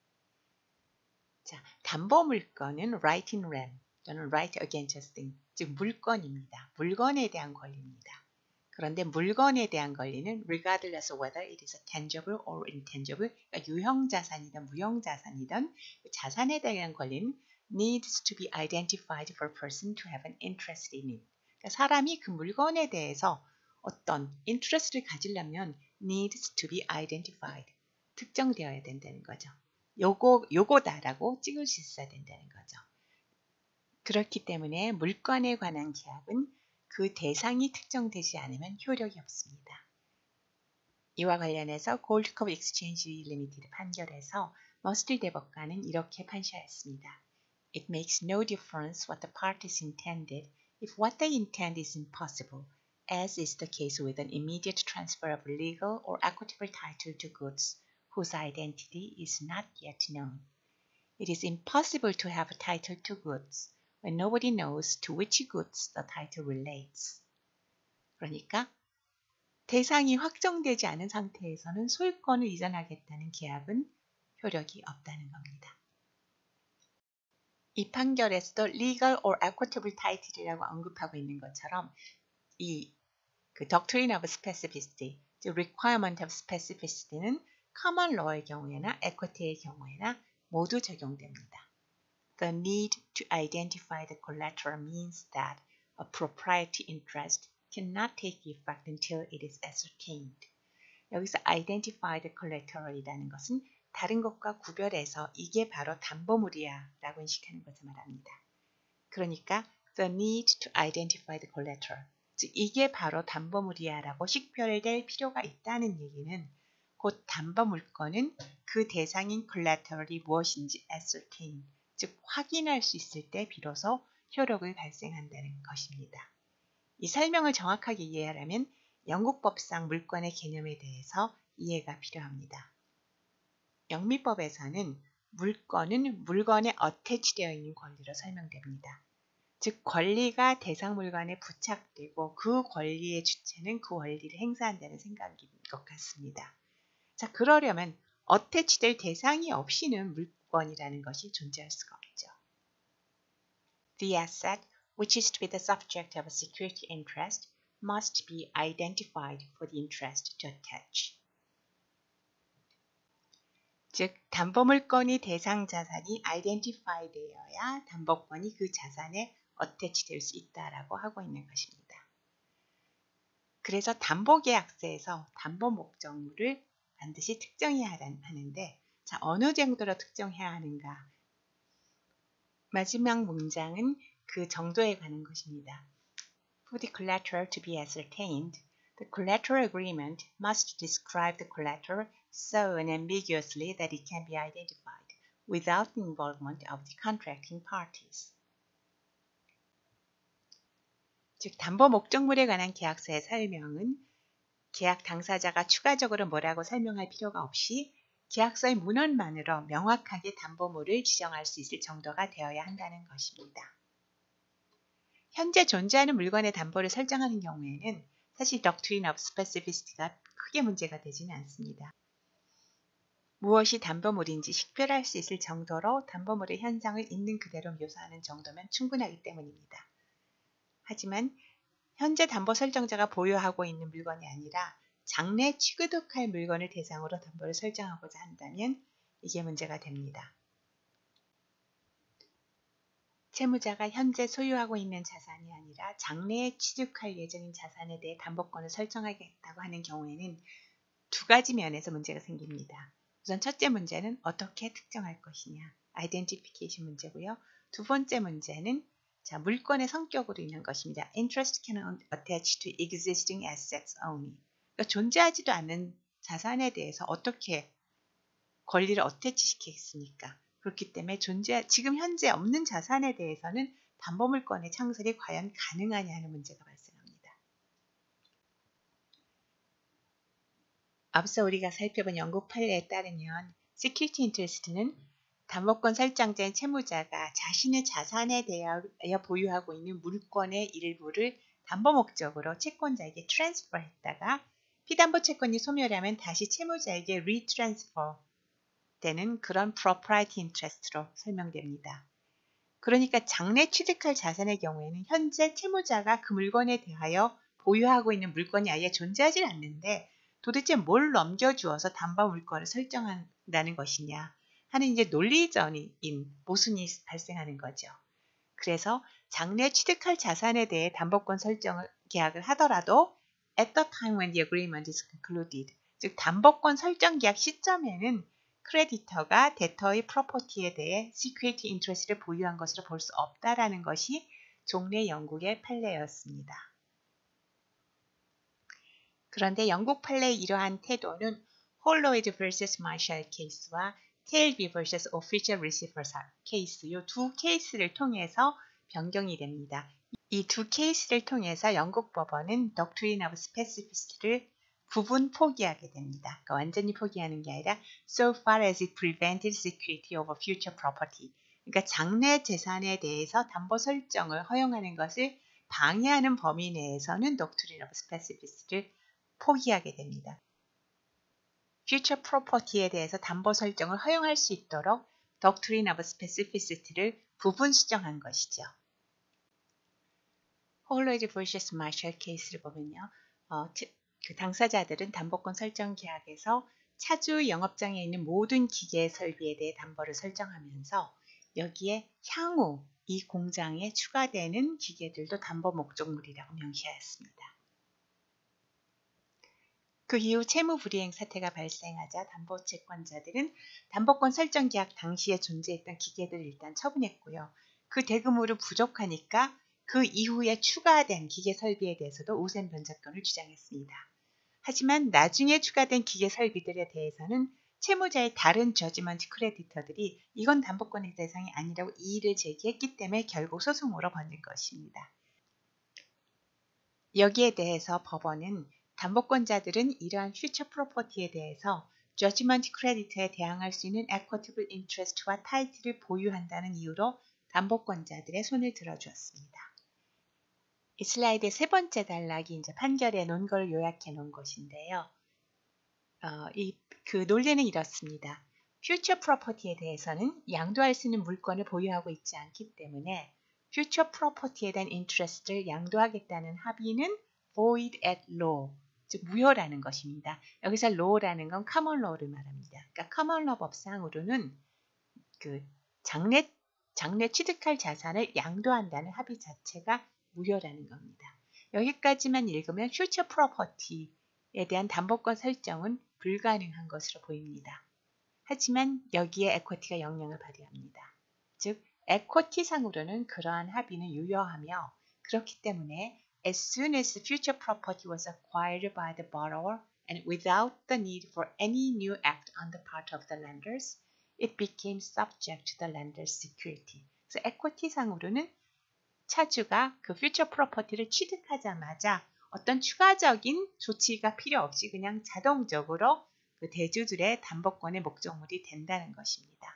자, 담보물건은 right in rem 또는 right against us 등, 즉 물건입니다. 물건에 대한 권리입니다. 그런데 물건에 대한 권리는 regardless of whether it is a tangible or intangible, 그러니까 유형자산이든 무형자산이든 자산에 대한 권리는 needs to be identified for a person to have an interest in it. 그러니까 사람이 그 물건에 대해서 어떤 interest를 가지려면 needs to be identified, 특정되어야 된다는 거죠. 요거다라고 찍을 수 있어야 된다는 거죠. 그렇기 때문에 물건에 관한 계약은 그 대상이 특정되지 않으면 효력이 없습니다. 이와 관련해서 골드컵 익스체인지 리미티드 판결에서 머스틸 대법관은 이렇게 판시하였습니다. It makes no difference what the parties intended if what they intend is impossible, as is the case with an immediate transfer of legal or equitable title to goods whose identity is not yet known. It is impossible to have a title to goods when nobody knows to which goods the title relates. 그러니까 대상이 확정되지 않은 상태에서는 소유권을 이전하겠다는 계약은 효력이 없다는 겁니다. 이 판결에서도 legal or equitable title이라고 언급하고 있는 것처럼 그 doctrine of specificity, 즉 requirement of specificity는 common law의 경우에나 equity의 경우에나 모두 적용됩니다. The need to identify the collateral means that a propriety interest cannot take effect until it is ascertained. 여기서 identify the collateral이라는 것은 다른 것과 구별해서 이게 바로 담보물이야 라고 인식하는 것을 말합니다. 그러니까 the need to identify the collateral, 즉 이게 바로 담보물이야 라고 식별될 필요가 있다는 얘기는 곧 담보물건은 그 대상인 collateral이 무엇인지 ascertain, 즉 확인할 수 있을 때 비로소 효력을 발생한다는 것입니다. 이 설명을 정확하게 이해하려면 영국 법상 물권의 개념에 대해서 이해가 필요합니다. 영미법에서는 물권은 물건에 어태치되어 있는 권리로 설명됩니다. 즉 권리가 대상 물건에 부착되고 그 권리의 주체는 그 권리를 행사한다는 생각인 것 같습니다. 자, 그러려면 어태치될 대상이 없이는 물권이라는 것이 존재할 수가 없죠. The asset, which is to be the subject of a security interest, must be identified for the interest to attach. 즉, 담보물건이 대상 자산이 identify 되어야 담보권이 그 자산에 어태치될 수 있다라고 하고 있는 것입니다. 그래서 담보계약서에서 담보 목적물을 반드시 특정해야 하는데, 자, 어느 정도로 특정해야 하는가? 마지막 문장은 그 정도에 관한 것입니다. For the collateral to be ascertained, the collateral agreement must describe the collateral so unambiguously that it can be identified without the involvement of the contracting parties. 즉, 담보 목적물에 관한 계약서의 설명은 계약 당사자가 추가적으로 뭐라고 설명할 필요가 없이 계약서의 문헌만으로 명확하게 담보물을 지정할 수 있을 정도가 되어야 한다는 것입니다. 현재 존재하는 물건의 담보를 설정하는 경우에는 사실 doctrine of specificity가 크게 문제가 되지는 않습니다. 무엇이 담보물인지 식별할 수 있을 정도로 담보물의 현상을 있는 그대로 묘사하는 정도면 충분하기 때문입니다. 하지만 현재 담보 설정자가 보유하고 있는 물건이 아니라 장래 취득할 물건을 대상으로 담보를 설정하고자 한다면 이게 문제가 됩니다. 채무자가 현재 소유하고 있는 자산이 아니라 장래에 취득할 예정인 자산에 대해 담보권을 설정하겠다고 하는 경우에는 두 가지 면에서 문제가 생깁니다. 우선 첫째 문제는 어떻게 특정할 것이냐, 아이덴티피케이션 문제고요. 두 번째 문제는 물건의 성격으로 있는 것입니다. Interest can attach to existing assets only. 그러니까 존재하지도 않는 자산에 대해서 어떻게 권리를 어태치시키겠습니까? 그렇기 때문에 지금 현재 없는 자산에 대해서는 담보물권의 창설이 과연 가능하냐 하는 문제가 발생합니다. 앞서 우리가 살펴본 영국 판례에 따르면 Security Interest는 담보권 설정자인 채무자가 자신의 자산에 대하여 보유하고 있는 물권의 일부를 담보 목적으로 채권자에게 트랜스퍼했다가 피담보 채권이 소멸하면 다시 채무자에게 리트랜스퍼 되는 그런 propriety interest로 설명됩니다. 그러니까 장래 취득할 자산의 경우에는 현재 채무자가 그 물건에 대하여 보유하고 있는 물건이 아예 존재하지 않는데 도대체 뭘 넘겨주어서 담보 물건을 설정한다는 것이냐 하는 이제 논리적인 모순이 발생하는 거죠. 그래서 장래 취득할 자산에 대해 담보권 설정을 계약을 하더라도 at the time when the agreement is concluded, 즉 담보권 설정 계약 시점에는 크레디터가 데터의 프로퍼티에 대해 시큐리티 인트레스트를 보유한 것으로 볼 수 없다라는 것이 종래 영국의 판례였습니다. 그런데 영국 판례의 이러한 태도는 홀로이드 vs 마셜 케이스와 테일비 vs 오피셜 리시버 케이스 이 두 케이스를 통해서 변경이 됩니다. 이 두 케이스를 통해서 영국 법원은 doctrine of specificity를 부분 포기하게 됩니다. 그러니까 완전히 포기하는 게 아니라 so far as it prevented security over future property. 그러니까 장래 재산에 대해서 담보 설정을 허용하는 것을 방해하는 범위 내에서는 doctrine of specificity를 포기하게 됩니다. future property에 대해서 담보 설정을 허용할 수 있도록 doctrine of specificity를 부분 수정한 것이죠. 홀로이드 vs 마셜 케이스를 보면요. 그 당사자들은 담보권 설정 계약에서 차주 영업장에 있는 모든 기계 설비에 대해 담보를 설정하면서 여기에 향후 이 공장에 추가되는 기계들도 담보 목적물이라고 명시하였습니다. 그 이후 채무불이행 사태가 발생하자 담보채권자들은 담보권 설정 계약 당시에 존재했던 기계들을 일단 처분했고요. 그 대금으로 부족하니까 그 이후에 추가된 기계 설비에 대해서도 우선 변제권을 주장했습니다. 하지만 나중에 추가된 기계 설비들에 대해서는 채무자의 다른 저지먼트 크레디터들이 이건 담보권의 대상이 아니라고 이의를 제기했기 때문에 결국 소송으로 번진 것입니다. 여기에 대해서 법원은 담보권자들은 이러한 퓨처 프로퍼티에 대해서 저지먼트 크레디터에 대항할 수 있는 에쿼티블 인트레스트와 타이틀을 보유한다는 이유로 담보권자들의 손을 들어주었습니다. 이 슬라이드의 세 번째 단락이 이제 판결의 논거를 요약해 놓은 것인데요. 그 논리는 이렇습니다. 퓨처 프로퍼티에 대해서는 양도할 수 있는 물건을 보유하고 있지 않기 때문에 퓨처 프로퍼티에 대한 인트레스트를 양도하겠다는 합의는 void at law, 즉 무효라는 것입니다. 여기서 law라는 건 common law를 말합니다. 그러니까 common law 법상으로는 그 장래 취득할 자산을 양도한다는 합의 자체가 무효라는 겁니다. 여기까지만 읽으면 future property에 대한 담보권 설정은 불가능한 것으로 보입니다. 하지만 여기에 equity가 영향을 발휘합니다. 즉, equity상으로는 그러한 합의는 유효하며 그렇기 때문에 as soon as the future property was acquired by the borrower and without the need for any new act on the part of the lenders, it became subject to the lender's security. 그래서 equity상으로는 차주가 그 future property를 취득하자마자 어떤 추가적인 조치가 필요 없이 그냥 자동적으로 그 대주들의 담보권의 목적물이 된다는 것입니다.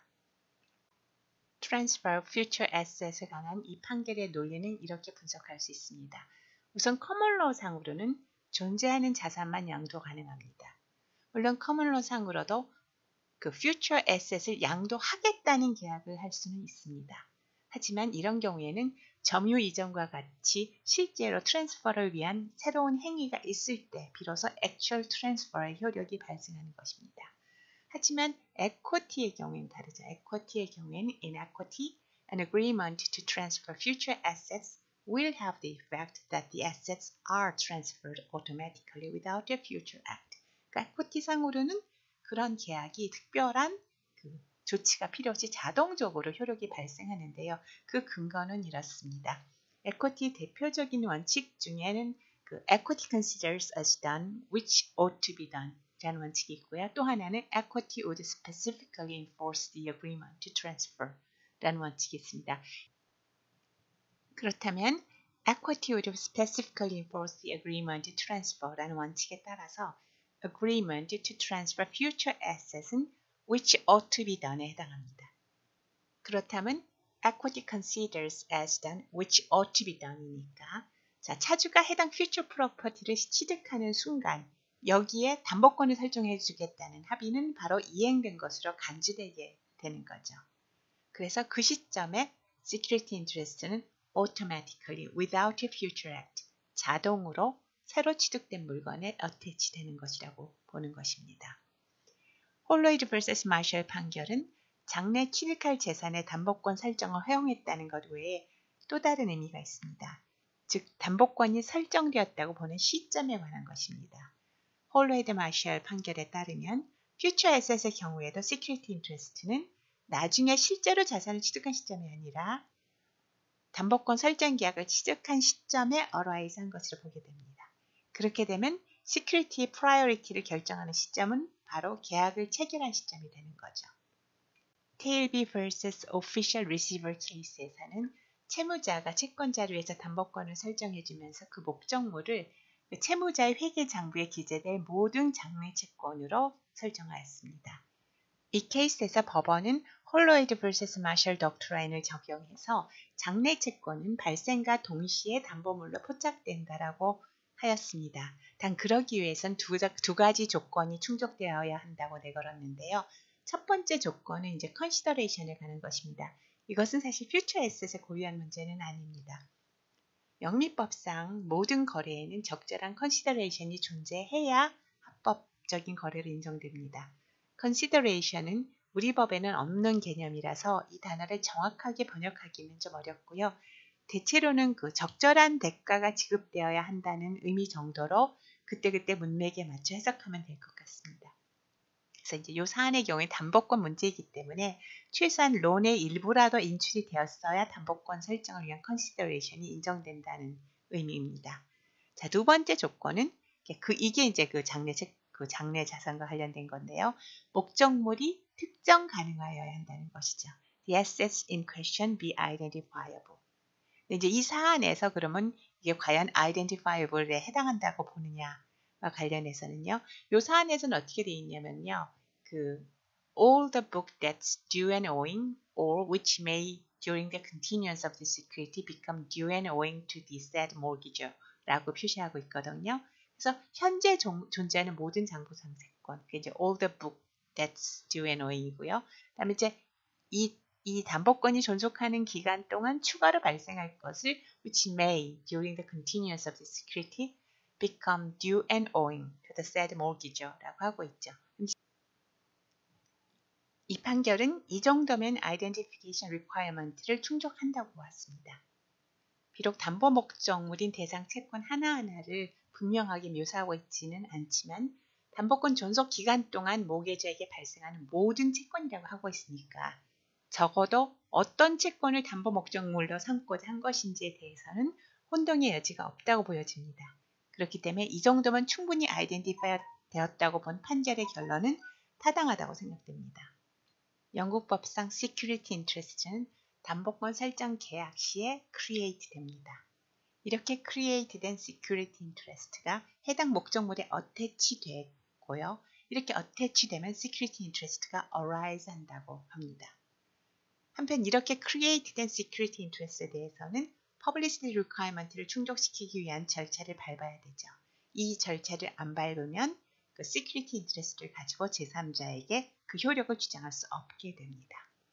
Transfer of Future Assets에 관한 이 판결의 논리는 이렇게 분석할 수 있습니다. 우선 커먼로 상으로는 존재하는 자산만 양도 가능합니다. 물론 커먼로 상으로도 그 Future Asset을 양도하겠다는 계약을 할 수는 있습니다. 하지만 이런 경우에는 점유 이전과 같이 실제로 트랜스퍼를 위한 새로운 행위가 있을 때 비로소 Actual Transfer의 효력이 발생하는 것입니다. 하지만 equity의 경우에는 다르죠. equity의 경우에는 in equity, an agreement to transfer future assets will have the effect that the assets are transferred automatically without a future act. 그러니까 equity상으로는 그런 계약이 특별한 그 조치가 필요 없이 자동적으로 효력이 발생하는데요. 그 근거는 이렇습니다. equity 대표적인 원칙 중에는 그 equity considers as done which ought to be done 라는 원칙이 있고요. 또 하나는 equity would specifically enforce the agreement to transfer 라는 원칙이 있습니다. 그렇다면 equity would specifically enforce the agreement to transfer 라는 원칙에 따라서 agreement to transfer future assets은 which ought to be done에 해당합니다. 그렇다면 equity considers as done which ought to be done이니까 자, 차주가 해당 future property를 취득하는 순간 여기에 담보권을 설정해 주겠다는 합의는 바로 이행된 것으로 간주되게 되는 거죠. 그래서 그 시점에 security interest는 automatically without a future act 자동으로 새로 취득된 물건에 attach 되는 것이라고 보는 것입니다. 홀로이드 vs 마셜 판결은 장래 취득할 재산의 담보권 설정을 허용했다는 것 외에 또 다른 의미가 있습니다. 즉 담보권이 설정되었다고 보는 시점에 관한 것입니다. 홀로이드 마셜 판결에 따르면 future asset의 경우에도 security interest는 나중에 실제로 자산을 취득한 시점이 아니라 담보권 설정 계약을 취득한 시점에 arise 한 것으로 보게 됩니다. 그렇게 되면 시큐리티의 프라이어리티를 결정하는 시점은 바로 계약을 체결한 시점이 되는 거죠. 테일비 vs Official Receiver 케이스에서는 채무자가 채권자를 위해서 담보권을 설정해주면서 그 목적물을 채무자의 회계장부에 기재될 모든 장래 채권으로 설정하였습니다. 이 케이스에서 법원은 홀로이드 vs 마셜 덕트라인을 적용해서 장래 채권은 발생과 동시에 담보물로 포착된다라고 하였습니다. 단 그러기 위해선 두 가지 조건이 충족되어야 한다고 내걸었는데요. 첫 번째 조건은 이제 컨시더레이션에 가는 것입니다. 이것은 사실 퓨처 에셋에 고유한 문제는 아닙니다. 영미법상 모든 거래에는 적절한 컨시더레이션이 존재해야 합법적인 거래로 인정됩니다. 컨시더레이션은 우리 법에는 없는 개념이라서 이 단어를 정확하게 번역하기는 좀 어렵고요. 대체로는 그 적절한 대가가 지급되어야 한다는 의미 정도로 그때그때 문맥에 맞춰 해석하면 될 것 같습니다. 그래서 이제 이 사안의 경우에 담보권 문제이기 때문에 최소한 론의 일부라도 인출이 되었어야 담보권 설정을 위한 컨시더레이션이 인정된다는 의미입니다. 자, 두 번째 조건은 이게 이제 그 장래 자산과 관련된 건데요. 목적물이 특정 가능하여야 한다는 것이죠. The assets in question be identifiable. 이제 이 사안에서 그러면 이게 과연 identifiable에 해당한다고 보느냐와 관련해서는요. 이 사안에서는 어떻게 되어 있냐면요. all the book debts due and owing or which may during the continuance of the security become due and owing to the said mortgage라고 표시하고 있거든요. 그래서 현재 존재하는 모든 장부상세권, 그게 이제 all the book debts due and owing이고요. 그다음에 이제 이 담보권이 존속하는 기간 동안 추가로 발생할 것을 which may during the continuance of the security become due and owing to the said mortgage라고 하고 있죠. 이 판결은 이 정도면 identification requirement를 충족한다고 보았습니다. 비록 담보 목적물인 대상 채권 하나하나를 분명하게 묘사하고 있지는 않지만 담보권 존속 기간 동안 모계자에게 발생하는 모든 채권이라고 하고 있으니까 적어도 어떤 채권을 담보 목적물로 삼고자 한 것인지에 대해서는 혼동의 여지가 없다고 보여집니다. 그렇기 때문에 이 정도면 충분히 아이덴티파이 되었다고 본 판결의 결론은 타당하다고 생각됩니다. 영국 법상 security interest는 담보권 설정 계약 시에 create 됩니다. 이렇게 create 된 security interest가 해당 목적물에 attach 되고요. 이렇게 attach 되면 security interest가 arise 한다고 합니다. 한편 이렇게 create 된 security interest에 대해서는 publicity requirement를 충족시키기 위한 절차를 밟아야 되죠. 이 절차를 안 밟으면 그 security interest를 가지고 제3자에게 그 효력을 주장할 수 없게 됩니다.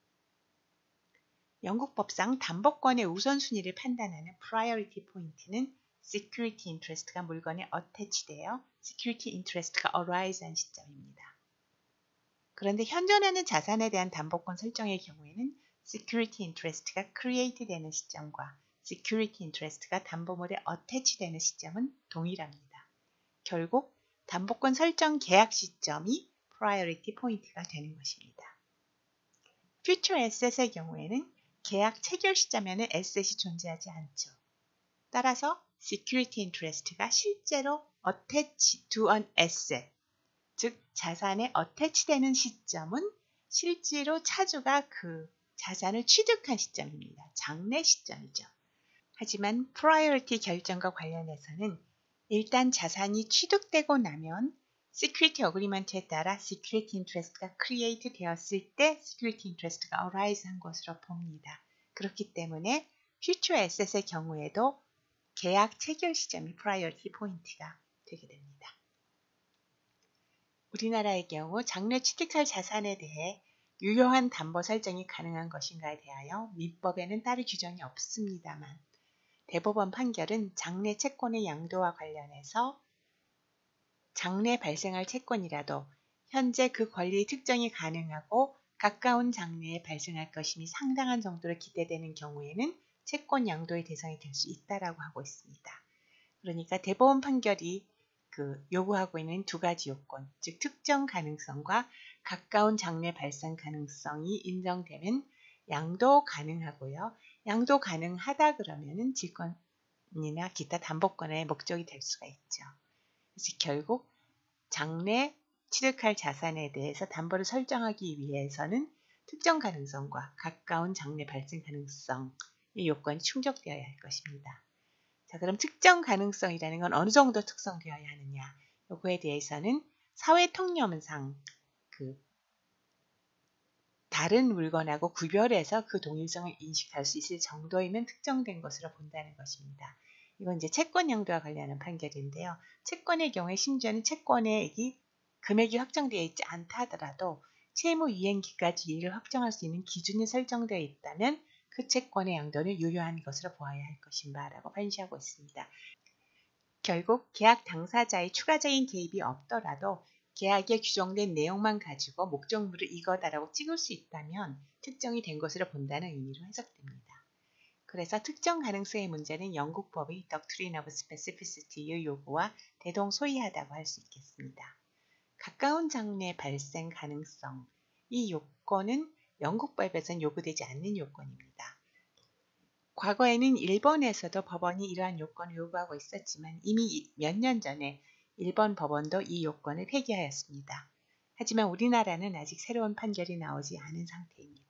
영국 법상 담보권의 우선순위를 판단하는 priority point는 security interest가 물건에 attach 되어 security interest가 arise 한 시점입니다. 그런데 현존하는 자산에 대한 담보권 설정의 경우에는 security interest가 create 되는 시점과 security interest가 담보물에 attach 되는 시점은 동일합니다. 결국 담보권 설정 계약 시점이 priority point가 되는 것입니다. future asset의 경우에는 계약 체결 시점에는 asset이 존재하지 않죠. 따라서 security interest가 실제로 attach to an asset, 즉 자산에 attach 되는 시점은 실제로 차주가 그 자산을 취득한 시점입니다. 장래 시점이죠. 하지만 priority 결정과 관련해서는 일단 자산이 취득되고 나면 security agreement에 따라 security interest가 create 되었을 때 security interest가 arise 한 것으로 봅니다. 그렇기 때문에 future asset의 경우에도 계약 체결 시점이 priority point가 되게 됩니다. 우리나라의 경우 장래 취득할 자산에 대해 유효한 담보 설정이 가능한 것인가에 대하여 민법에는 따로 규정이 없습니다만 대법원 판결은 장래 채권의 양도와 관련해서 장래 발생할 채권이라도 현재 그 권리 특정이 가능하고 가까운 장래에 발생할 것임이 상당한 정도로 기대되는 경우에는 채권 양도의 대상이 될 수 있다라고 하고 있습니다. 그러니까 대법원 판결이 요구하고 있는 두 가지 요건, 즉 특정 가능성과 가까운 장래 발생 가능성이 인정되면 양도 가능하고요. 양도 가능하다 그러면은 질권이나 기타 담보권의 목적이 될 수가 있죠. 그래서 결국 장래 취득할 자산에 대해서 담보를 설정하기 위해서는 특정 가능성과 가까운 장래 발생 가능성의 요건이 충족되어야 할 것입니다. 자, 그럼 특정 가능성이라는 건 어느 정도 특성되어야 하느냐? 요거에 대해서는 사회 통념상 다른 물건하고 구별해서 그 동일성을 인식할 수 있을 정도이면 특정된 것으로 본다는 것입니다. 이건 이제 채권 양도와 관련한 판결인데요. 채권의 경우에 심지어는 채권의 금액이 확정되어 있지 않다 하더라도 채무 이행기까지 이를 확정할 수 있는 기준이 설정되어 있다면 그 채권의 양도는 유효한 것으로 보아야 할 것인가 라고 판시하고 있습니다. 결국 계약 당사자의 추가적인 개입이 없더라도 계약에 규정된 내용만 가지고 목적물을 이거다라고 찍을 수 있다면 특정이 된 것으로 본다는 의미로 해석됩니다. 그래서 특정 가능성의 문제는 영국법의 Doctrine of Specificity의 요구와 대동소이하다고 할 수 있겠습니다. 가까운 장래 발생 가능성, 이 요건은 영국법에서는 요구되지 않는 요건입니다. 과거에는 일본에서도 법원이 이러한 요건을 요구하고 있었지만 이미 몇 년 전에 일본 법원도 이 요건을 폐기하였습니다. 하지만 우리나라는 아직 새로운 판결이 나오지 않은 상태입니다.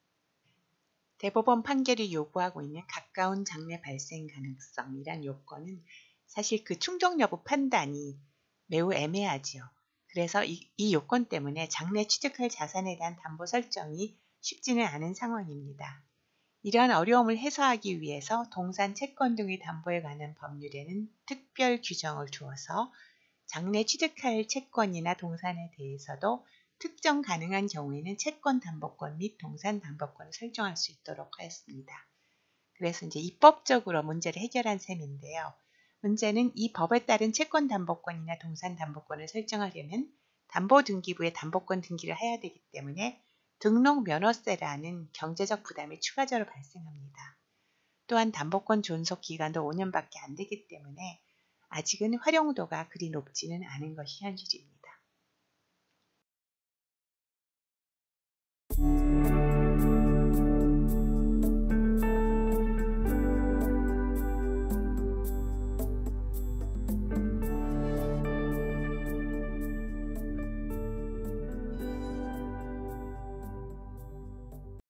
대법원 판결이 요구하고 있는 가까운 장래 발생 가능성이란 요건은 사실 그 충족 여부 판단이 매우 애매하지요. 그래서 이 요건 때문에 장래 취득할 자산에 대한 담보 설정이 쉽지는 않은 상황입니다. 이러한 어려움을 해소하기 위해서 동산, 채권 등의 담보에 관한 법률에는 특별 규정을 두어서 장래 취득할 채권이나 동산에 대해서도 특정 가능한 경우에는 채권 담보권 및 동산 담보권을 설정할 수 있도록 하였습니다. 그래서 이제 입법적으로 문제를 해결한 셈인데요. 문제는 이 법에 따른 채권 담보권이나 동산 담보권을 설정하려면 담보등기부에 담보권 등기를 해야 되기 때문에 등록 면허세라는 경제적 부담이 추가적으로 발생합니다. 또한 담보권 존속 기간도 5년밖에 안 되기 때문에 아직은 활용도가 그리 높지는 않은 것이 현실입니다.